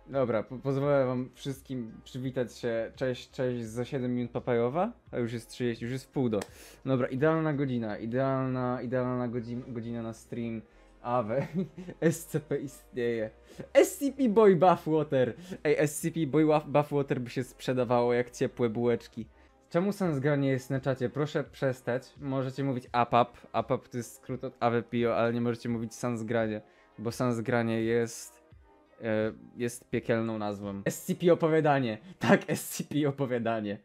Dobra, pozwolę wam wszystkim przywitać się. Cześć, cześć, za 7 minut papajowa, a już jest 30, już jest w pół do. Dobra, idealna godzina, idealna godzina na stream. Awe, SCP istnieje. SCP Boy Bathwater. Ej, SCP Boy Bathwater by się sprzedawało jak ciepłe bułeczki. Czemu Sansgra nie jest na czacie? Proszę przestać. Możecie mówić APAP. APAP to jest skrót od AWPO, ale nie możecie mówić Sansgranie, bo Sansgranie jest piekielną nazwą. SCP opowiadanie. Tak, SCP opowiadanie.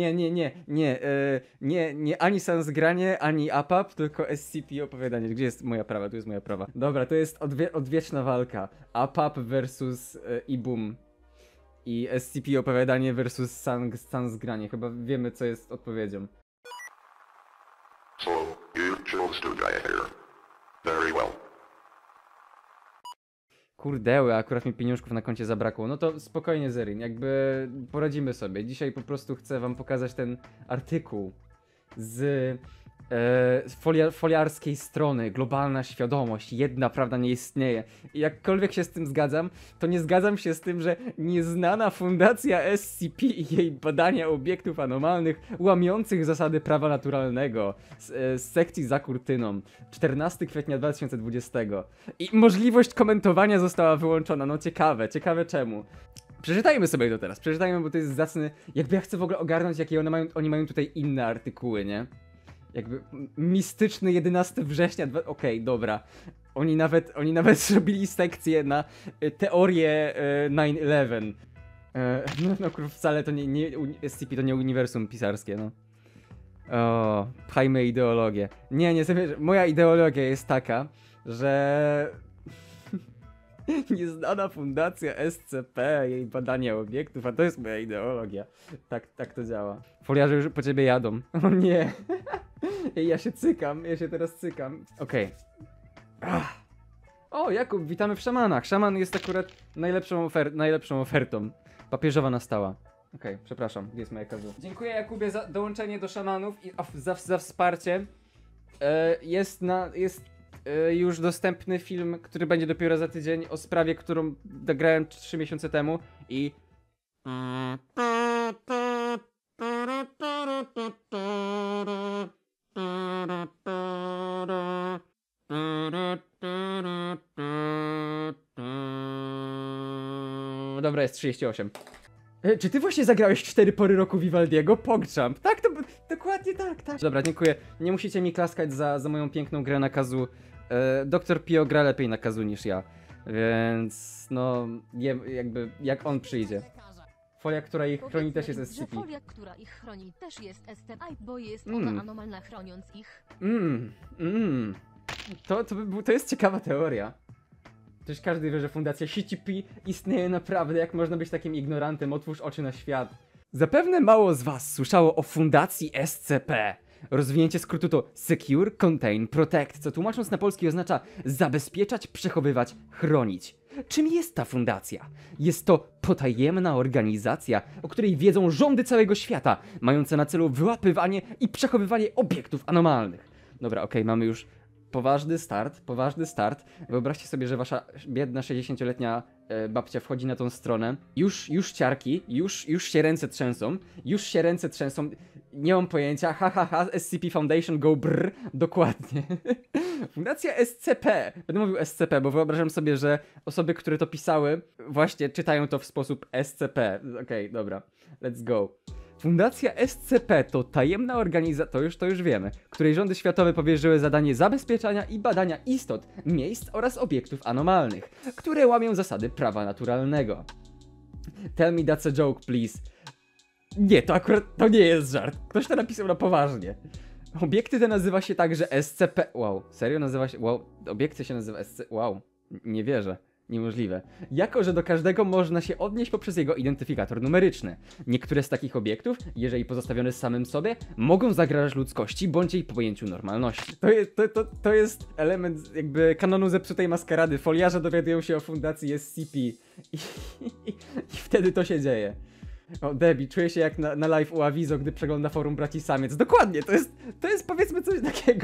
Nie, ani Sansgranie, ani APAP, tylko SCP opowiadanie. Gdzie jest moja prawa? Tu jest moja prawa. Dobra, to jest odwieczna walka. APAP versus IBUM. I SCP opowiadanie versus Sansgranie. Chyba wiemy, co jest odpowiedzią. So, you chose to die here. Very well. Kurdeły, akurat mi pieniążków na koncie zabrakło. No to spokojnie, Zerin, jakby poradzimy sobie. Dzisiaj po prostu chcę wam pokazać ten artykuł z foliarskiej strony. Globalna świadomość, jedna prawda nie istnieje. I jakkolwiek się z tym zgadzam, to nie zgadzam się z tym, że nieznana fundacja SCP i jej badania obiektów anomalnych łamiących zasady prawa naturalnego z sekcji za kurtyną 14 kwietnia 2020. I możliwość komentowania została wyłączona. No ciekawe czemu. Przeczytajmy sobie to teraz, przeczytajmy, bo to jest zacny. Jakby ja chcę w ogóle ogarnąć, jakie oni mają tutaj inne artykuły, nie? Jakby mistyczny 11 września, okej, dobra. Oni nawet zrobili sekcję na teorię 9/11. No wcale to nie SCP to nie uniwersum pisarskie, no. O, pchajmy ideologię. Nie sobie, moja ideologia jest taka, że nieznana fundacja SCP, jej badania obiektów, a to jest moja ideologia. Tak to działa. Foliarze już po ciebie jadą. O nie. Ja się teraz cykam. Okej. O, Jakub, witamy w szamanach. Szaman jest akurat najlepszą ofertą. Papieżowa nastała. Okej, przepraszam, gdzie jest moja kazu? Dziękuję, Jakubie, za dołączenie do szamanów i za wsparcie. Jest już dostępny film, który będzie dopiero za tydzień, o sprawie, którą nagrałem 3 miesiące temu i... Dobra, jest 38. Czy ty właśnie zagrałeś 4 pory roku Vivaldiego? PogJump. Tak, to dokładnie tak. Dobra, dziękuję. Nie musicie mi klaskać za moją piękną grę na kazu. Dr. Pio gra lepiej na kazu niż ja. Więc no, jakby jak on przyjdzie. Folia, która ich chroni, też jest SCP. Folia, która ich chroni, też jest SCP, bo jest ona anomalna, chroniąc ich. To jest ciekawa teoria. Przecież każdy wie, że fundacja SCP istnieje naprawdę. Jak można być takim ignorantem? Otwórz oczy na świat. Zapewne mało z was słyszało o fundacji SCP. Rozwinięcie skrótu to Secure, Contain, Protect, co tłumacząc na polski oznacza zabezpieczać, przechowywać, chronić. Czym jest ta fundacja? Jest to potajemna organizacja, o której wiedzą rządy całego świata, mająca na celu wyłapywanie i przechowywanie obiektów anomalnych. Dobra, okej, mamy już poważny start. Wyobraźcie sobie, że wasza biedna 60-letnia babcia wchodzi na tą stronę. Już ciarki, już się ręce trzęsą. Nie mam pojęcia, SCP Foundation go brr, dokładnie. Fundacja SCP. Będę mówił SCP, bo wyobrażam sobie, że osoby, które to pisały, właśnie czytają to w sposób SCP. Okej, dobra, let's go. Fundacja SCP to tajemna organizacja, to już wiemy, której rządy światowe powierzyły zadanie zabezpieczania i badania istot, miejsc oraz obiektów anomalnych, które łamią zasady prawa naturalnego. Tell me that's a joke, please. Nie, to nie jest żart. Ktoś to napisał na poważnie. Obiekty te nazywa się także SCP... Wow, serio nazywa się... Wow, obiekty się nazywa SCP... Wow, nie wierzę. Niemożliwe. Jako, że do każdego można się odnieść poprzez jego identyfikator numeryczny. Niektóre z takich obiektów, jeżeli pozostawione samym sobie, mogą zagrażać ludzkości bądź jej pojęciu normalności. To jest element jakby kanonu zepsutej maskarady. Foliarze dowiadują się o fundacji SCP i wtedy to się dzieje. O, Debbie, czuję się jak na live u Avizo, gdy przegląda forum Braci Samiec. Dokładnie, to jest powiedzmy coś takiego.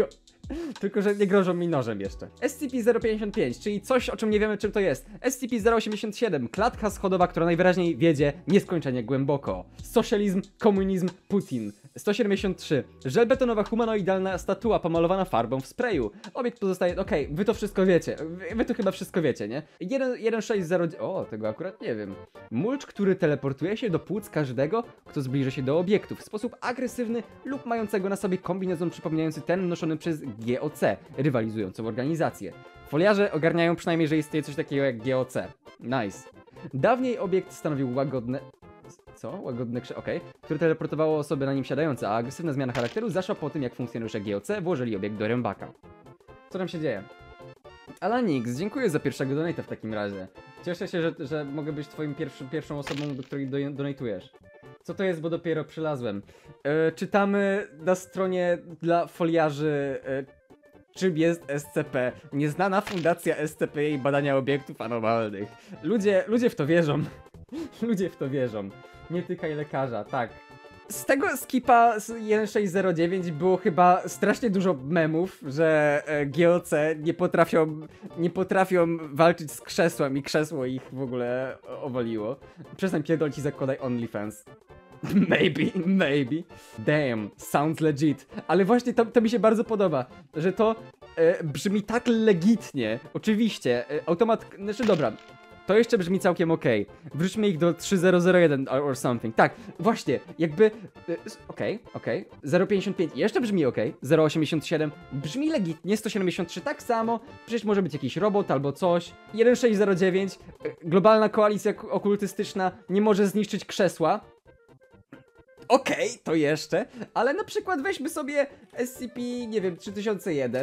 Tylko że nie grożą mi nożem jeszcze. SCP-055, czyli coś, o czym nie wiemy, czym to jest. SCP-087, klatka schodowa, która najwyraźniej wiedzie nieskończenie głęboko. Socjalizm, komunizm, Putin. 173, żelbetonowa humanoidalna statua pomalowana farbą w sprayu. Obiekt pozostaje... Okej, wy to wszystko wiecie. Wy to chyba wszystko wiecie, nie? 160... O, tego akurat nie wiem. Mulcz, który teleportuje się do płuc każdego, kto zbliży się do obiektu w sposób agresywny lub mającego na sobie kombinezon przypominający ten noszony przez GOC, rywalizującą organizację. Foliarze ogarniają przynajmniej, że istnieje coś takiego jak GOC. Nice. Dawniej obiekt stanowił łagodne... Co? Łagodne okej. Które teleportowało osoby na nim siadające, a agresywna zmiana charakteru zaszła po tym, jak funkcjonariusze GOC włożyli obiekt do rębaka. Co tam się dzieje? Alanix, dziękuję za pierwszego donate'a w takim razie. Cieszę się, że mogę być twoim pierwszą osobą, do której donatujesz. Co to jest, bo dopiero przylazłem. Czytamy na stronie dla foliarzy, czym jest SCP. Nieznana fundacja SCP i badania obiektów anomalnych. Ludzie w to wierzą. Ludzie w to wierzą. Nie tykaj lekarza, tak. Z tego skipa z 1609 było chyba strasznie dużo memów, że GOC nie potrafią walczyć z krzesłem i krzesło ich w ogóle owaliło. Przestań pierdolić i zakładaj OnlyFans. Maybe. Damn, sounds legit. Ale właśnie to mi się bardzo podoba, że to brzmi tak legitnie. Oczywiście, automat... Znaczy dobra, to jeszcze brzmi całkiem okej. Wróćmy ich do 3001 or something. Tak, właśnie, jakby... Okej. 055 jeszcze brzmi okej. 087 brzmi legitnie. 173 tak samo. Przecież może być jakiś robot albo coś. 1609 globalna koalicja okultystyczna nie może zniszczyć krzesła. Okej, to jeszcze, ale na przykład weźmy sobie SCP, nie wiem, 3001.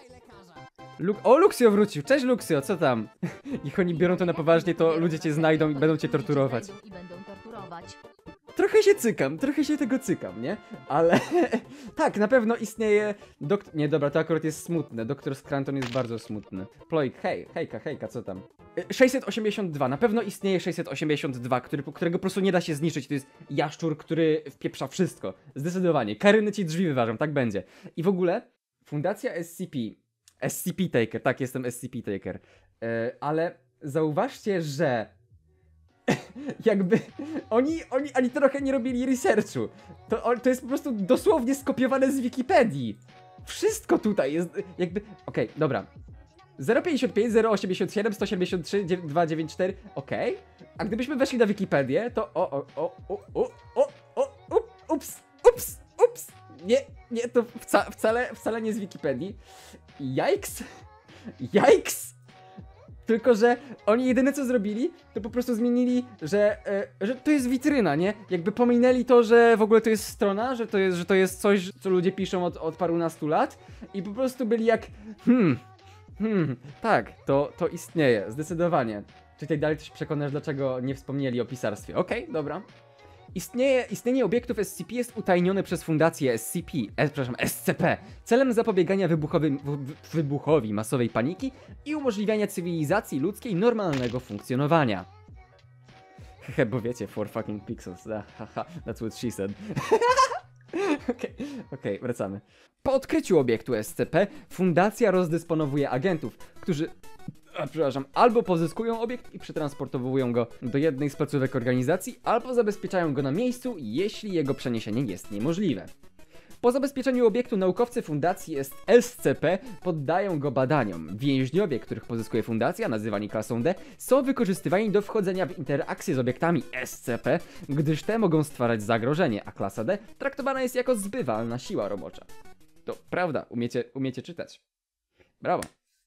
Luxio wrócił, cześć Luxio, co tam? Niech oni biorą to na poważnie, to ludzie cię znajdą i będą cię torturować. I będą torturować. Trochę się tego cykam, nie? Ale tak, na pewno istnieje Nie, dobra, to akurat jest smutne. Doktor Scranton jest bardzo smutny. Ploik, hejka, co tam? 682, na pewno istnieje 682, którego po prostu nie da się zniszczyć. To jest jaszczur, który wpieprza wszystko. Zdecydowanie. Karyny ci drzwi wyważą, tak będzie. I w ogóle Fundacja SCP-Taker, tak, jestem SCP-Taker. Ale zauważcie, że jakby oni trochę nie robili researchu. To jest po prostu dosłownie skopiowane z Wikipedii. Wszystko tutaj jest jakby... Okej, dobra. 055, 087, 173, 294, okej. A gdybyśmy weszli na Wikipedię, to ups. Nie, to wcale nie z Wikipedii. Yikes. Tylko że oni jedyne co zrobili, to po prostu zmienili, że to jest witryna, nie? Jakby pominęli to, że w ogóle to jest strona, że to jest coś, co ludzie piszą od parunastu lat i po prostu byli jak tak, to istnieje, zdecydowanie. Czy tutaj dalej się przekonasz, dlaczego nie wspomnieli o pisarstwie? Okej, dobra. Istnienie obiektów SCP jest utajnione przez fundację SCP celem zapobiegania wybuchowi masowej paniki i umożliwiania cywilizacji ludzkiej normalnego funkcjonowania. Hehe, bo wiecie, 4 fucking pixels, haha, that's what she said. Okej, wracamy. Po odkryciu obiektu SCP, fundacja rozdysponowuje agentów, którzy albo pozyskują obiekt i przetransportowują go do jednej z placówek organizacji, albo zabezpieczają go na miejscu, jeśli jego przeniesienie jest niemożliwe. Po zabezpieczeniu obiektu naukowcy fundacji SCP poddają go badaniom. Więźniowie, których pozyskuje fundacja, nazywani klasą D, są wykorzystywani do wchodzenia w interakcje z obiektami SCP, gdyż te mogą stwarzać zagrożenie, a klasa D traktowana jest jako zbywalna siła robocza. To prawda, umiecie czytać. Brawo.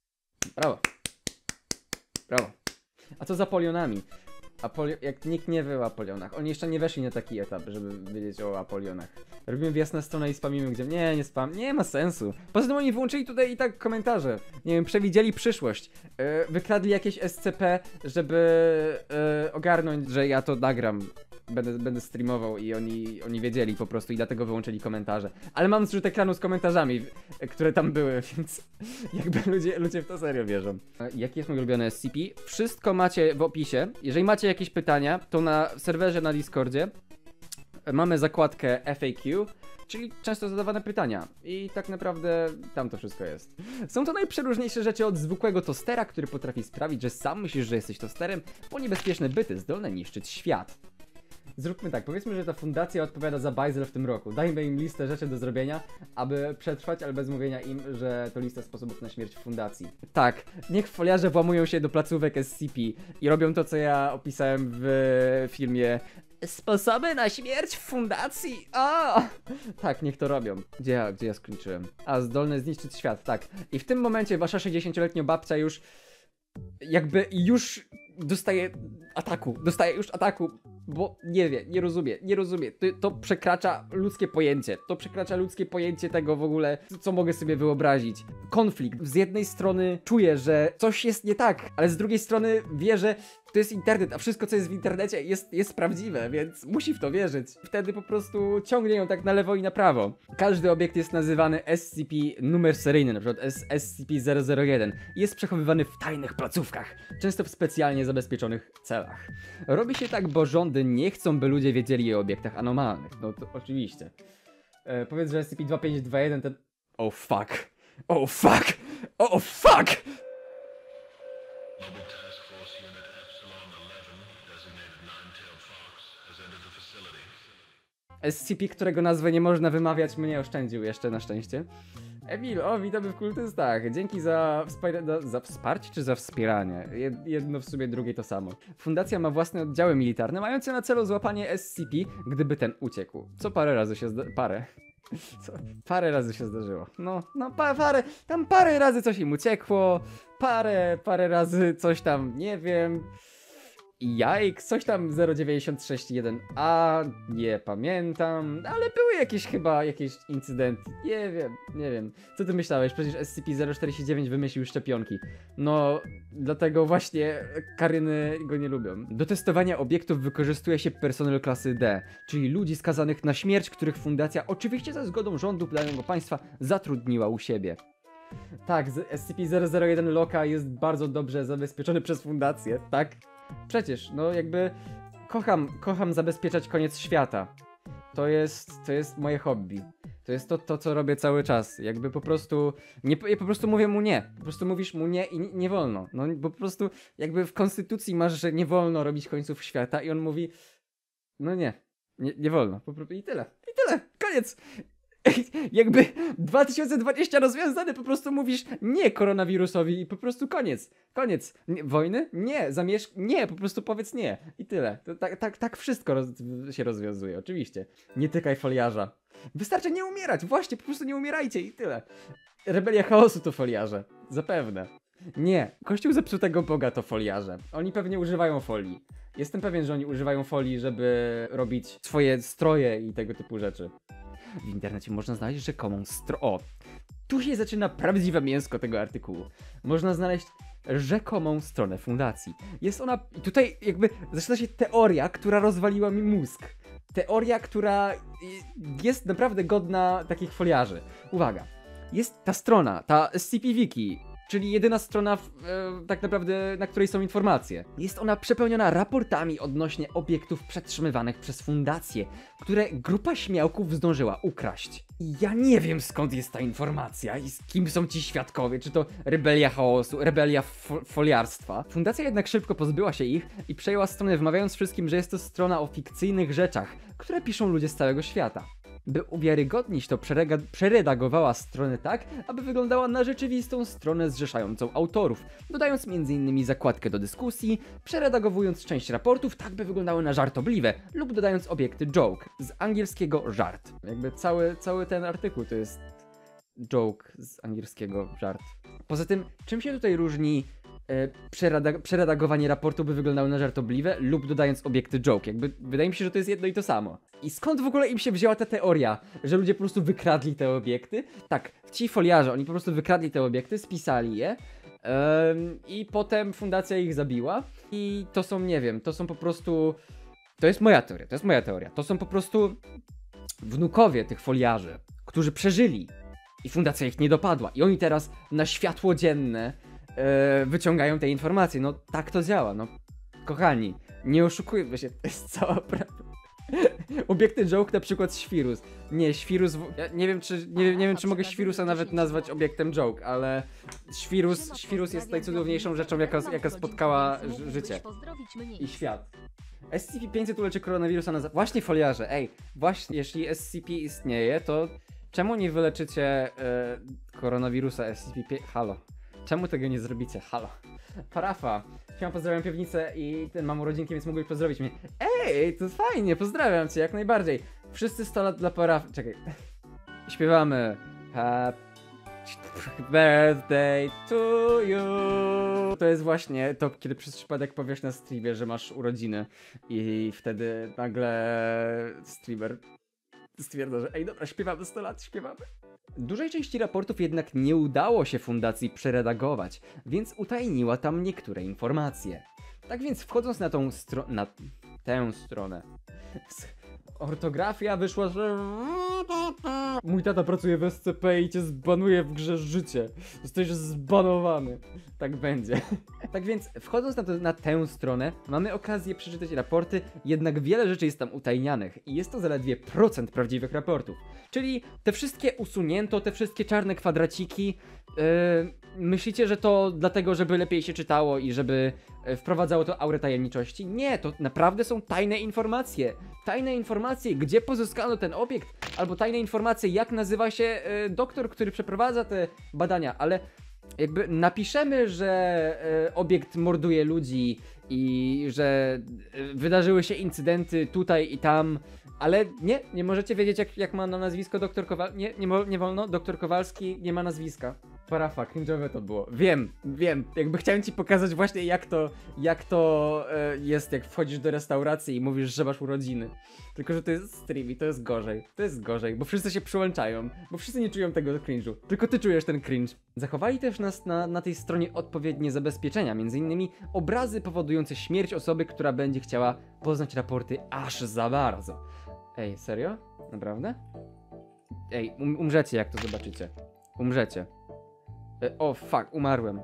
A co z Apolionami? Jak nikt nie wie o Apolionach. Oni jeszcze nie weszli na taki etap, żeby wiedzieć o Apolionach. Robimy wjazd na stronę i spamimy gdzie... Nie spam. Nie ma sensu. Poza tym oni włączyli tutaj i tak komentarze. Nie wiem, przewidzieli przyszłość. Wykradli jakieś SCP, żeby ogarnąć, że ja to nagram. Będę streamował i oni wiedzieli po prostu i dlatego wyłączyli komentarze. Ale mam zrzut ekranu z komentarzami, które tam były, więc jakby ludzie w to serio wierzą. Jaki jest mój ulubiony SCP? Wszystko macie w opisie. Jeżeli macie jakieś pytania, to na serwerze na Discordzie mamy zakładkę FAQ, czyli często zadawane pytania. I tak naprawdę tam to wszystko jest. Są to najprzeróżniejsze rzeczy od zwykłego tostera, który potrafi sprawić, że sam myślisz, że jesteś tosterem, po niebezpieczne byty zdolne niszczyć świat. Zróbmy tak, powiedzmy, że ta fundacja odpowiada za bajzel w tym roku. Dajmy im listę rzeczy do zrobienia, aby przetrwać, ale bez mówienia im, że to lista sposobów na śmierć w fundacji. Tak, niech foliarze włamują się do placówek SCP i robią to, co ja opisałem w filmie Sposoby na śmierć w fundacji. O! Tak, niech to robią. Gdzie ja skończyłem? A, zdolne zniszczyć świat, tak. I w tym momencie wasza 60-letnia babcia już dostaje ataku, bo nie wie, nie rozumie. To przekracza ludzkie pojęcie. To przekracza ludzkie pojęcie tego w ogóle, co mogę sobie wyobrazić. Konflikt. Z jednej strony czuje, że coś jest nie tak, ale z drugiej strony wie, że to jest internet, a wszystko, co jest w internecie jest prawdziwe, więc musi w to wierzyć. Wtedy po prostu ciągnie ją tak na lewo i na prawo. Każdy obiekt jest nazywany SCP numer seryjny, na przykład SCP-001. Jest przechowywany w tajnych placówkach, często w specjalnie zabezpieczonych celach. Robi się tak, bo rządy nie chcą, by ludzie wiedzieli o obiektach anomalnych. No to oczywiście. Powiedz, że SCP-2521 ten... Oh fuck! Oh fuck! Oh fuck! SCP, którego nazwę nie można wymawiać, mnie oszczędził jeszcze na szczęście. Emil, witamy w kultystach. Dzięki za wsparcie czy za wspieranie? Jedno w sumie, drugie to samo. Fundacja ma własne oddziały militarne, mające na celu złapanie SCP, gdyby ten uciekł. Co parę razy się parę razy się zdarzyło. Parę razy coś im uciekło. Parę razy coś tam, nie wiem. Jajk, coś tam 096.1a, nie pamiętam, ale były jakieś incydenty, nie wiem. Co ty myślałeś? Przecież SCP-049 wymyślił szczepionki. No, dlatego właśnie Karyny go nie lubią. Do testowania obiektów wykorzystuje się personel klasy D, czyli ludzi skazanych na śmierć, których fundacja, oczywiście za zgodą rządu danego państwa, zatrudniła u siebie. Tak, SCP-001 Loka jest bardzo dobrze zabezpieczony przez fundację, tak? Przecież, no jakby kocham zabezpieczać koniec świata. To jest moje hobby. To jest to, co robię cały czas. Jakby po prostu ja po prostu mówię mu nie. Po prostu mówisz mu nie i nie wolno. No bo po prostu jakby w konstytucji masz, że nie wolno robić końców świata i on mówi no nie wolno. Po prostu i tyle. Koniec. Jakby 2020 rozwiązane, po prostu mówisz nie koronawirusowi i po prostu koniec. Wojny? Nie. Nie, po prostu powiedz nie i tyle. To tak wszystko się rozwiązuje, oczywiście. Nie tykaj foliarza. Wystarczy nie umierać, właśnie, po prostu nie umierajcie i tyle. Rebelia chaosu to foliarze, zapewne. Nie, kościół zepsutego Boga to foliarze. Oni pewnie używają folii. Jestem pewien, że oni używają folii, żeby robić swoje stroje i tego typu rzeczy. W internecie można znaleźć rzekomą tu się zaczyna prawdziwe mięsko tego artykułu. Można znaleźć rzekomą stronę fundacji. Jest ona... Tutaj jakby zaczyna się teoria, która rozwaliła mi mózg. Teoria, która jest naprawdę godna takich foliarzy. Uwaga. Jest ta strona, ta SCP-Wiki, czyli jedyna strona tak naprawdę, na której są informacje. Jest ona przepełniona raportami odnośnie obiektów przetrzymywanych przez fundację, które grupa śmiałków zdążyła ukraść. I ja nie wiem, skąd jest ta informacja i z kim są ci świadkowie, czy to rebelia chaosu, rebelia foliarstwa. Fundacja jednak szybko pozbyła się ich i przejęła stronę, wmawiając wszystkim, że jest to strona o fikcyjnych rzeczach, które piszą ludzie z całego świata. By uwiarygodnić to, przeredagowała stronę tak, aby wyglądała na rzeczywistą stronę zrzeszającą autorów, dodając m.in. zakładkę do dyskusji, przeredagowując część raportów tak, by wyglądały na żartobliwe, lub dodając obiekty joke, z angielskiego żart. Jakby cały ten artykuł to jest joke z angielskiego żart. Poza tym, czym się tutaj różni przeredagowanie raportu, by wyglądały na żartobliwe, lub dodając obiekty joke? Jakby wydaje mi się, że to jest jedno i to samo. I skąd w ogóle im się wzięła ta teoria, że ludzie po prostu wykradli te obiekty? Tak, ci foliarze, oni po prostu wykradli te obiekty, spisali je i potem fundacja ich zabiła i to są, nie wiem, to są po prostu... To jest moja teoria. To są po prostu wnukowie tych foliarzy, którzy przeżyli i fundacja ich nie dopadła i oni teraz na światło dzienne wyciągają te informacje. No tak to działa, no kochani, nie oszukujmy się, to jest cała prawda. Obiekty joke na przykład Świrus. Nie, Świrus... Ja nie wiem, czy mogę Świrusa nawet nazwać obiektem joke, ale Świrus jest najcudowniejszą rzeczą, jaka spotkała życie i świat. SCP-500 uleczy koronawirusa na... Właśnie foliarze, ej, właśnie, jeśli SCP istnieje, to czemu nie wyleczycie koronawirusa SCP-5... Halo. Czemu tego nie zrobicie? Halo. Parafa. Chciałem pozdrawiam piwnicę i mam urodzinki, więc mógłbyś pozdrowić mnie. Ej, to fajnie, pozdrawiam cię jak najbardziej. Wszyscy 100 lat dla Parafy. Czekaj. Śpiewamy. Happy birthday to you. To jest właśnie to, kiedy przez przypadek powiesz na streamie, że masz urodziny i wtedy nagle streamer stwierdza, że ej dobra, śpiewamy 100 lat, śpiewamy. Dużej części raportów jednak nie udało się fundacji przeredagować, więc utajniła tam niektóre informacje. Tak więc wchodząc na tę stronę, ortografia wyszła, że mój tata pracuje w SCP i cię zbanuje w grze życie. Jesteś zbanowany. Tak będzie. Tak więc wchodząc na tę stronę, mamy okazję przeczytać raporty, jednak wiele rzeczy jest tam utajnianych i jest to zaledwie procent prawdziwych raportów. Czyli te wszystkie usunięto, te wszystkie czarne kwadraciki, myślicie, że to dlatego, żeby lepiej się czytało i żeby wprowadzało to aurę tajemniczości? Nie, to naprawdę są tajne informacje. Tajne informacje, gdzie pozyskano ten obiekt, albo tajne informacje, jak nazywa się doktor, który przeprowadza te badania, ale jakby napiszemy, że obiekt morduje ludzi i że wydarzyły się incydenty tutaj i tam, ale nie możecie wiedzieć jak ma na nazwisko doktor Kowalski. Nie wolno, doktor Kowalski nie ma nazwiska. Parafa, cringe'owe to było. Wiem, jakby chciałem ci pokazać właśnie jak to jest, jak wchodzisz do restauracji i mówisz, że masz urodziny. Tylko, że to jest stream i to jest gorzej, bo wszyscy się przyłączają, bo wszyscy nie czują tego cringe'u, tylko ty czujesz ten cringe. Zachowali też na tej stronie odpowiednie zabezpieczenia, m.in. obrazy powodujące śmierć osoby, która będzie chciała poznać raporty aż za bardzo. Ej, serio? Naprawdę? Ej, umrzecie jak to zobaczycie. Umrzecie. O, fuck, umarłem.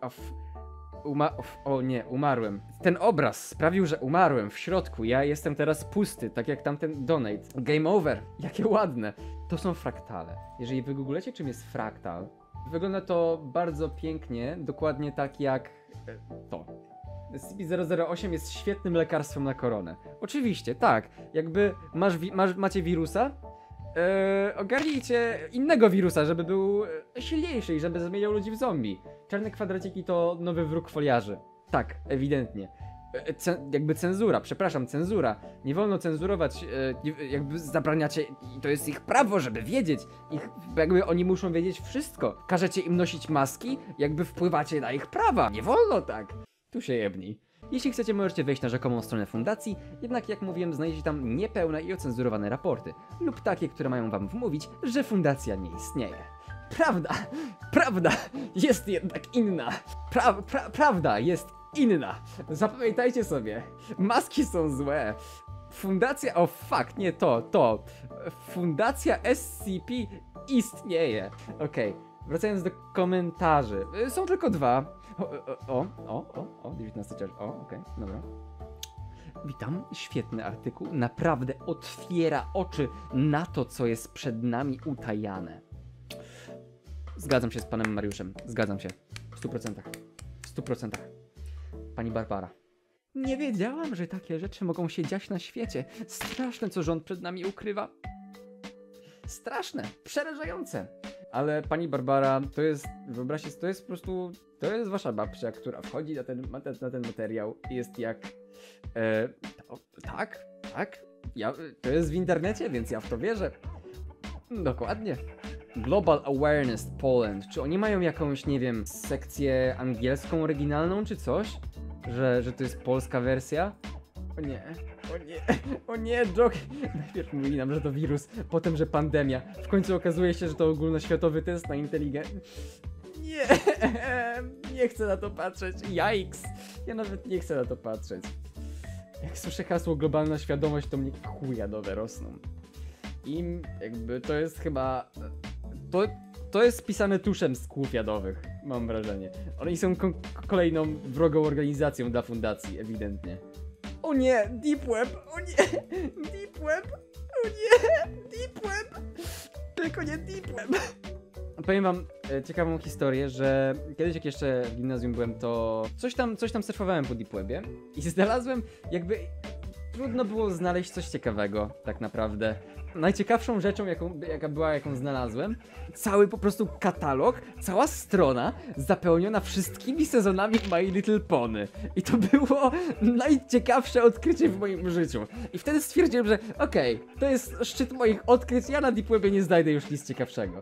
O nie, umarłem. Ten obraz sprawił, że umarłem w środku. Ja jestem teraz pusty, tak jak tamten donate. Game over. Jakie ładne. To są fraktale. Jeżeli wygooglecie, czym jest fraktal, wygląda to bardzo pięknie, dokładnie tak jak to. SCP-008 jest świetnym lekarstwem na koronę. Oczywiście, tak. Jakby macie wirusa, ogarnijcie innego wirusa, żeby był silniejszy i żeby zmieniał ludzi w zombie. Czarne kwadraciki to nowy wróg foliarzy. Tak, ewidentnie. Jakby cenzura. Nie wolno cenzurować, jakby zabraniacie, i to jest ich prawo, żeby wiedzieć. Jakby oni muszą wiedzieć wszystko. Każecie im nosić maski, jakby wpływacie na ich prawa. Nie wolno tak. Tu się jebnij. Jeśli chcecie, możecie wejść na rzekomą stronę fundacji, jednak jak mówiłem, znajdziecie tam niepełne i ocenzurowane raporty, lub takie, które mają wam wmówić, że fundacja nie istnieje. Prawda jest jednak inna. Prawda jest inna. Zapamiętajcie sobie, maski są złe. Fundacja, nie to. Fundacja SCP istnieje. Okej, wracając do komentarzy. Są tylko dwa. 19 czerwca. Okej, dobra. Witam, świetny artykuł. Naprawdę otwiera oczy na to, co jest przed nami utajane. Zgadzam się z panem Mariuszem. Zgadzam się. W 100%. Pani Barbara. Nie wiedziałam, że takie rzeczy mogą się dziać na świecie. Straszne, co rząd przed nami ukrywa. Straszne, przerażające. Ale pani Barbara, to jest, wyobraźcie sobie, to jest po prostu, to jest wasza babcia, która wchodzi na ten materiał i jest jak, tak, to jest w internecie, więc ja w to wierzę. Dokładnie. Global Awareness Poland. Czy oni mają jakąś, nie wiem, sekcję angielską oryginalną, czy coś? Że to jest polska wersja? O nie, Joke. Najpierw mówili nam, że to wirus, potem, że pandemia. W końcu okazuje się, że to ogólnoświatowy test na inteligencję. Nie chcę na to patrzeć. Yikes. Ja nawet nie chcę na to patrzeć. Jak słyszę hasło globalna świadomość, to mnie chujadowe rosną. I jakby to jest chyba... To jest pisane tuszem z kłów jadowych, mam wrażenie. Oni są kolejną wrogą organizacją dla fundacji, ewidentnie. O nie, Deep Web! O nie! Deep Web! O nie! Deep Web! Tylko nie Deep Web! Powiem wam ciekawą historię, że kiedyś jak jeszcze w gimnazjum byłem, to coś tam surfowałem po Deep Webie i znalazłem jakby... Trudno było znaleźć coś ciekawego, tak naprawdę. Najciekawszą rzeczą, jaką znalazłem, cały po prostu katalog, cała strona zapełniona wszystkimi sezonami My Little Pony. I to było najciekawsze odkrycie w moim życiu. I wtedy stwierdziłem, że okej, to jest szczyt moich odkryć, ja na Deep Webie nie znajdę już nic ciekawszego.